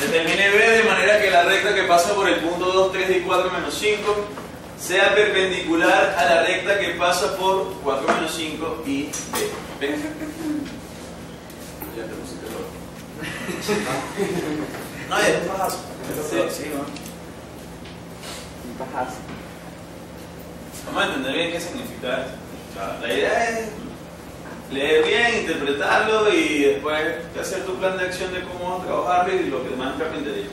Determine B de manera que la recta que pasa por el punto 2, 3 y 4 menos 5 sea perpendicular a la recta que pasa por 4 menos 5 y B. ¿Ven? Ya te pusiste loco. No, es un pajazo. Sí, ¿no? Un pajazo. Vamos a entender bien qué significa esto. O sea, la idea es leer bien, interpretarlo y después hacer tu plan de acción de cómo vamos a trabajarlo y lo que demás en carpintería.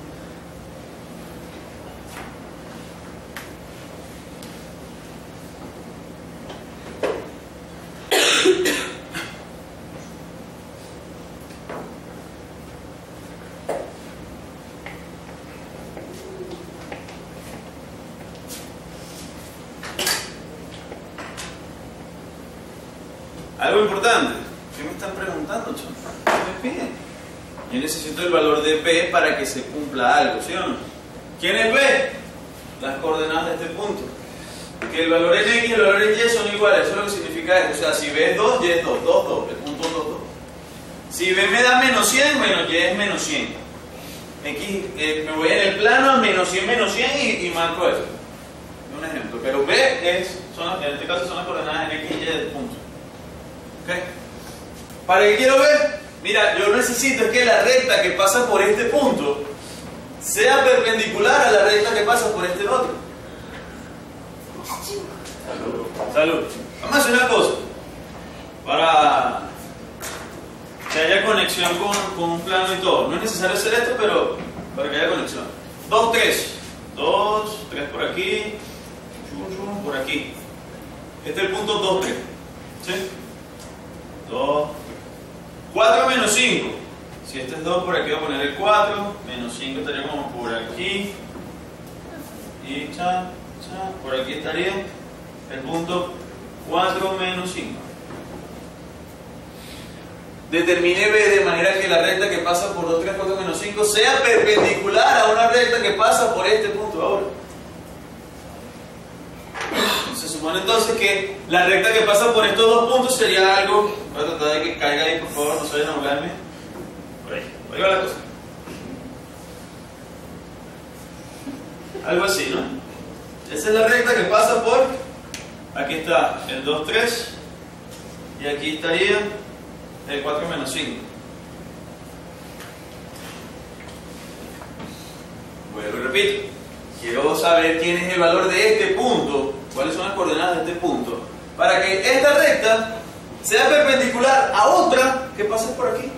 Algo importante, ¿qué me están preguntando, chicos? ¿Qué me piden? Yo necesito el valor de B para que se cumpla algo, ¿sí o no? ¿Quién es B? Las coordenadas de este punto. Que el valor en X y el valor en Y son iguales, eso es lo que significa esto. O sea, si B es 2, Y es 2, 2, 2, el punto 2, 2. Si B me da menos 100, bueno, Y es menos 100. X, me voy en el plano a menos 100 y marco eso. Un ejemplo. Pero B es, en este caso son las coordenadas en X y Y del punto. ¿Okay? ¿Para qué quiero ver? Mira, yo necesito que la recta que pasa por este punto sea perpendicular a la recta que pasa por este otro. Salud. Salud. Vamos a hacer una cosa. Para que haya conexión con un plano y todo. No es necesario hacer esto, pero para que haya conexión. 2, 3. 2, 3 por aquí. Por aquí. Este es el punto 2, 3. ¿Sí? 2, 4 menos 5. Si este es 2, por aquí voy a poner el 4. Menos 5 estaría como por aquí. Y por aquí estaría el punto 4 menos 5. Determine B de manera que la recta que pasa por 2, 3, 4 menos 5 sea perpendicular a una recta que pasa por este punto ahora. Se supone entonces que la recta que pasa por estos dos puntos sería algo. Voy a tratar de que caiga ahí, por favor, no se vayan a burlarme. Por ahí va la cosa. Algo así, ¿no? Esa es la recta que pasa por. Aquí está el 2, 3. Y aquí estaría el 4 menos 5. Vuelvo y repito. Quiero saber quién es el valor de este punto, cuáles son las coordenadas de este punto, para que esta recta sea perpendicular a otra que pase por aquí.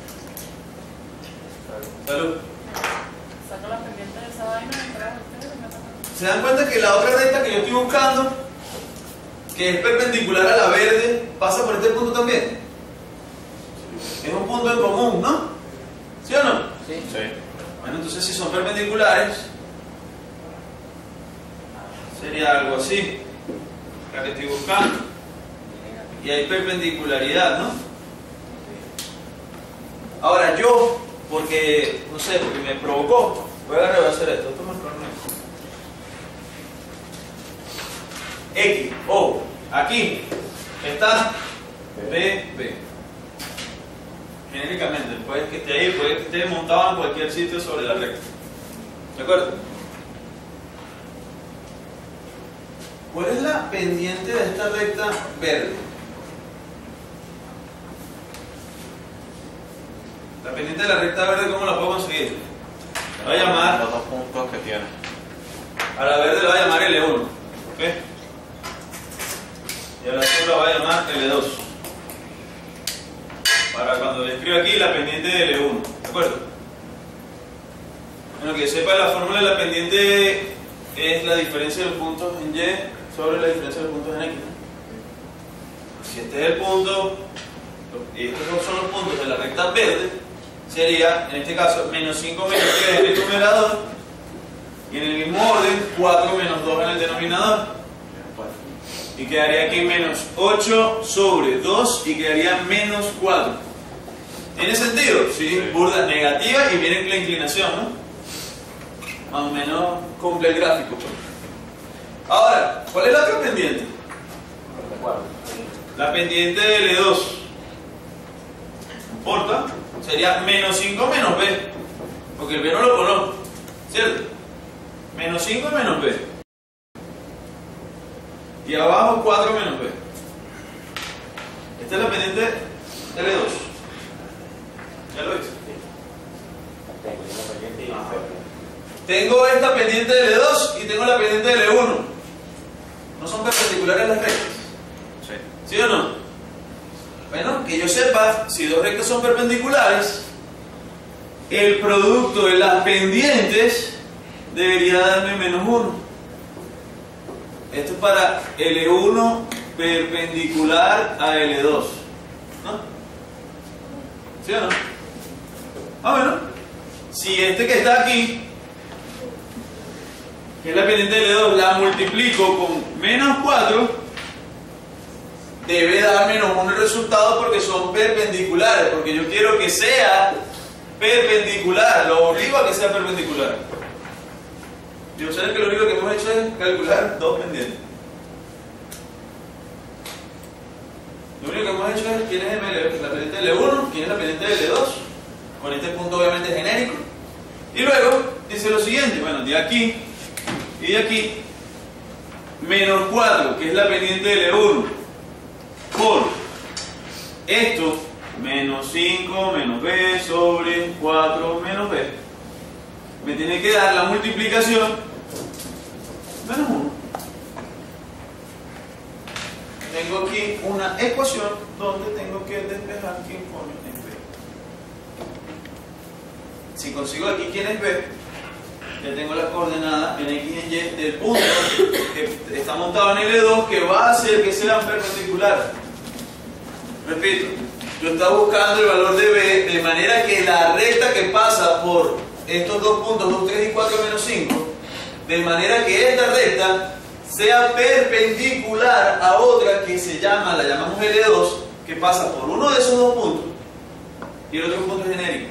Salud. Saco la pendiente de esa vaina detrás de ustedes. ¿Se dan cuenta que la otra recta que yo estoy buscando, que es perpendicular a la verde, pasa por este punto también? Es un punto en común, ¿no? ¿Sí o no? Sí. Bueno, entonces si son perpendiculares, sería algo así, la que estoy buscando. Y hay perpendicularidad, ¿no? Ahora yo, porque, no sé, porque me provocó, voy a hacer esto, esto me X, O, aquí está B. Genéricamente, puede que esté ahí, puede que esté montado en cualquier sitio sobre la recta. ¿De acuerdo? ¿Cuál es la pendiente de esta recta verde? La pendiente de la recta verde, ¿cómo la puedo conseguir? La voy a llamar. Los dos puntos que tiene. A la verde la voy a llamar L1. ¿Ok? Y a la azul la voy a llamar L2. Para cuando le escribo aquí la pendiente de L1. ¿De acuerdo? Bueno, que sepa la fórmula de la pendiente es la diferencia de los puntos en Y sobre la diferencia de los puntos en X. Si este es el punto, y estos dos son los puntos de la recta verde, sería, en este caso, menos 5 menos 3 en el numerador, y en el mismo orden, 4 menos 2 en el denominador. Y quedaría aquí menos 8 sobre 2 y quedaría menos 4. ¿Tiene sentido? Sí, burda negativa y viene la inclinación, ¿no? Más o menos cumple el gráfico. Ahora, ¿cuál es la otra pendiente? La pendiente de L2. No importa, sería menos 5 menos B. porque el B no lo conozco, ¿cierto? Menos 5 menos B. Y abajo 4 menos B. Esta es la pendiente L2. ¿Ya lo hice? Tengo esta pendiente L2 y tengo la pendiente L1. ¿No son perpendiculares las rectas? Sí. ¿Sí o no? Bueno, que yo sepa, si dos rectas son perpendiculares, el producto de las pendientes debería darme menos 1. Esto es para L1 perpendicular a L2, ¿no? ¿Sí o no? Bueno, si este que está aquí, que es la pendiente de L2, la multiplico con menos 4, debe dar menos 1 el resultado porque son perpendiculares, porque yo quiero que sea perpendicular, lo obligo a que sea perpendicular. Y observen que lo único que hemos hecho es calcular dos pendientes. Lo único que hemos hecho es quién es la pendiente de L1, quién es la pendiente de L2, con este punto obviamente genérico. Y luego dice lo siguiente, bueno, de aquí y de aquí, menos 4, que es la pendiente de L1, por esto, menos 5 menos B sobre 4 menos B, me tiene que dar la multiplicación menos 1. Tengo aquí una ecuación donde tengo que despejar quién coño es B. Si consigo aquí quién es B, ya tengo las coordenadas en X y en Y del punto que está montado en L2 que va a hacer que sean perpendiculares. Repito, yo estaba buscando el valor de B de manera que la recta que pasa por estos dos puntos, 2, 3 y 4 menos 5, de manera que esta recta sea perpendicular a otra que se llama, la llamamos L2, que pasa por uno de esos dos puntos y el otro punto es genérico.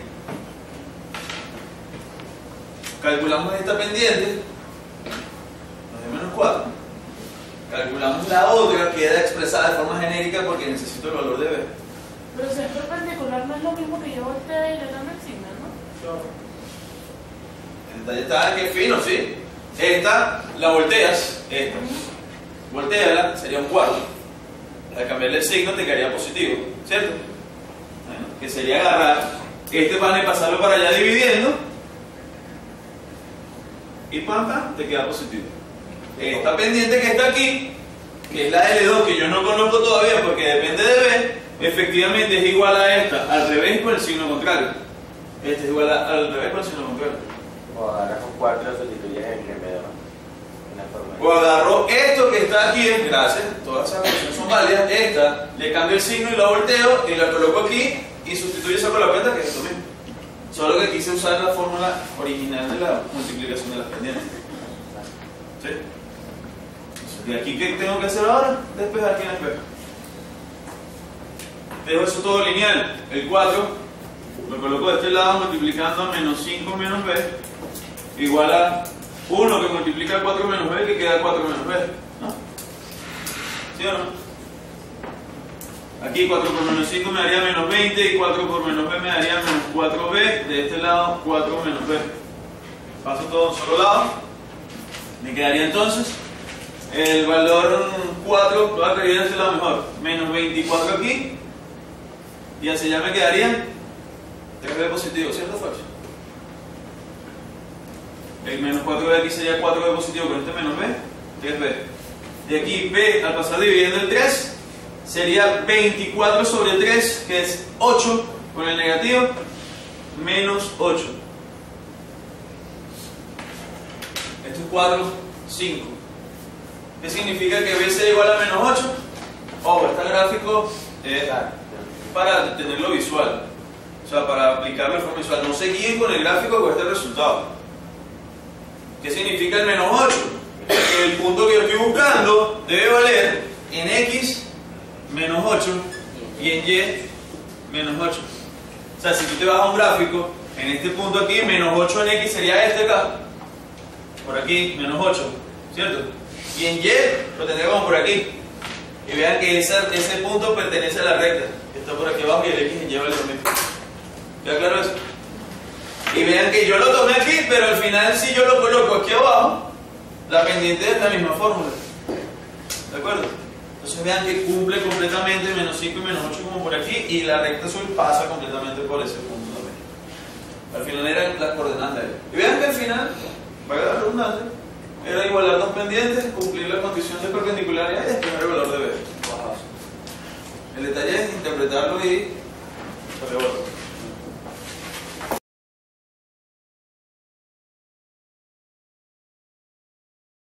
Calculamos esta pendiente, nos da menos 4. Calculamos la otra, queda expresada de forma genérica porque necesito el valor de B. Pero si es perpendicular no es lo mismo que yo voltee y le dan el signo, ¿no? El detalle está en que fino, ¿sí? Esta la volteas, esta. Volteala, sería un cuarto. Al cambiarle el signo te quedaría positivo, ¿cierto? Bueno, que sería agarrar este pan y pasarlo para allá dividiendo. Y pam, te queda positivo. Esta pendiente que está aquí, que es la L2, que yo no conozco todavía porque depende de B, efectivamente es igual a esta, al revés con el signo contrario. Esta es igual al revés con el signo contrario. O agarras un 4 y lo sustituyes en medio, en la forma. O agarro esto que está aquí, gracias, todas esas opciones son válidas, esta, le cambio el signo y lo volteo y la coloco aquí y sustituyo esa con la cuenta que es esto mismo. Solo que quise usar la fórmula original de la multiplicación de las pendientes. ¿Sí? ¿De aquí qué tengo que hacer ahora? Despejar quién es B. Dejo eso todo lineal. El 4 lo coloco de este lado multiplicando menos 5 menos B igual a 1 que multiplica 4 menos B que queda 4 menos B. ¿No? ¿Sí o no? Aquí 4 por menos 5 me daría menos 20 y 4 por menos B me daría menos 4B. De este lado 4 menos B. Paso todo a un solo lado. Me quedaría entonces el valor 4, lo voy a escribir de este lado mejor, menos 24 aquí y así ya me quedaría 3B positivo, ¿cierto o falso? El menos 4 de aquí sería 4B positivo con este menos B, 3B. De aquí B, al pasar dividiendo el 3, sería 24 sobre 3, que es 8, con el negativo, menos 8. Esto es 4, 5. ¿Qué significa que B sea igual a menos 8? Ojo, este gráfico es para tenerlo visual, o sea, para aplicarlo de forma visual. No se guíen con el gráfico con este resultado. ¿Qué significa el menos 8? Que el punto que yo estoy buscando debe valer en X menos 8 y en Y menos 8. O sea, si tú te vas a un gráfico, en este punto aquí, menos 8 en X sería este acá, por aquí, menos 8, ¿cierto? Y en Y lo tendría como por aquí. Y vean que ese punto pertenece a la recta, que está por aquí abajo, y el X en Y vale lo mismo. ¿Queda claro eso? Y vean que yo lo tomé aquí, pero al final si yo lo coloco aquí abajo, la pendiente es la misma fórmula. ¿De acuerdo? Entonces vean que cumple completamente menos 5 y menos 8 como por aquí, y la recta azul pasa completamente por ese punto también. Al final eran las coordenadas de él. Y vean que al final, vaya la redundancia, era igualar dos pendientes, cumplir la condición de perpendicularidad y despejar el valor de B. El detalle es interpretarlo y revolver.